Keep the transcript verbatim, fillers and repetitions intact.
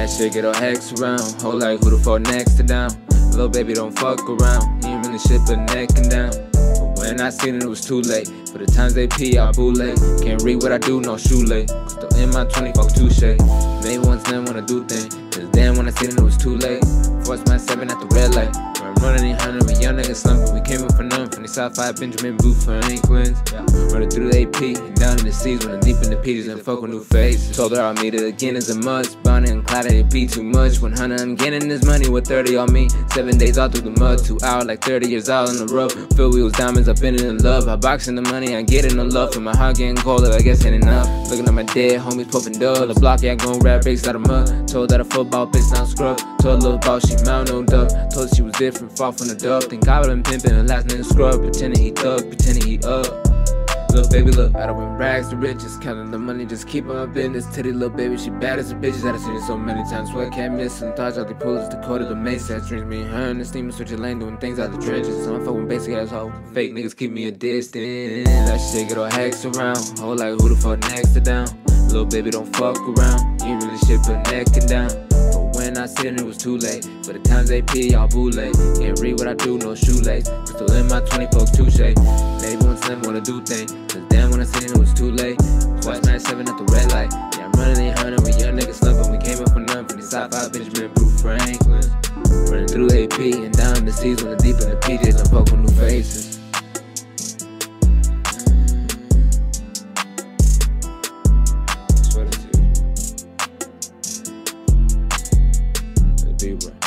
That shit get all hex around. Whole like who the fuck next to down. Little baby don't fuck around. He ain't really shit but neck and down. But when I seen it, it was too late. For the times they pee, I bootleg. Can't read what I do, no shoelace. Still in my twenty-four touche. Maybe once then wanna do things. Cause then when I seen it, it was too late. Forced my seven at the red light. When I'm running eight hundred, we young niggas slumping. We came up for nothing. From the Southside Benjamin Booth for Inklings. Running through the A P, down in the seas, running deep in the P's and fuck with new faces. Told her I'll meet it again as a must. Bonnie and Clyde, it'd be too much. one hundred, I'm getting this money with thirty on me. Seven days all through the mud, two hours like thirty years out on the rough. Fill wheels, diamonds, I've been in love. I boxing the money, I getting the love. From my heart getting colder, I guess ain't enough. Looking at my dead homies puffing dub. The block, yeah, gon' rap bricks out of mud. Told that a football bitch not scrub. Told a little about she mount no duck. Told she was different, far from the dub. Think I been pimping, the last nigga scrub. Pretending he thug, pretending he up. Little baby, look, I done went rags to riches. Counting the money, just keeping my business. Titty little baby, she bad as a bitch. I done seen it so many times, so I can't miss. Some thoughts out the poolers, Dakota, the Mace. That dreams me and her in the steam, switching lane, doing things out the trenches. So I'm fucking basic asshole. Fake niggas keep me a distance. That shit get all hex around. Whole like who the fuck next to down. Little baby, don't fuck around. You ain't really shit but neck and down. When I seen it, it was too late. For the times they pee, y'all bootleg. Can't read what I do, no shoelace. Still in my twenty-four touche. Maybe one slim wanna do things. Cause damn, when I seen it, it was too late. Twice nine seven at the red light. Yeah, I'm running eight hundred with young niggas slumping. We came up for nothing. From the Southside Benjamin Booth Franklin. Running through A P and down in the seas, when the deep in the P Js and fuck with new faces. Swear to you. Be right.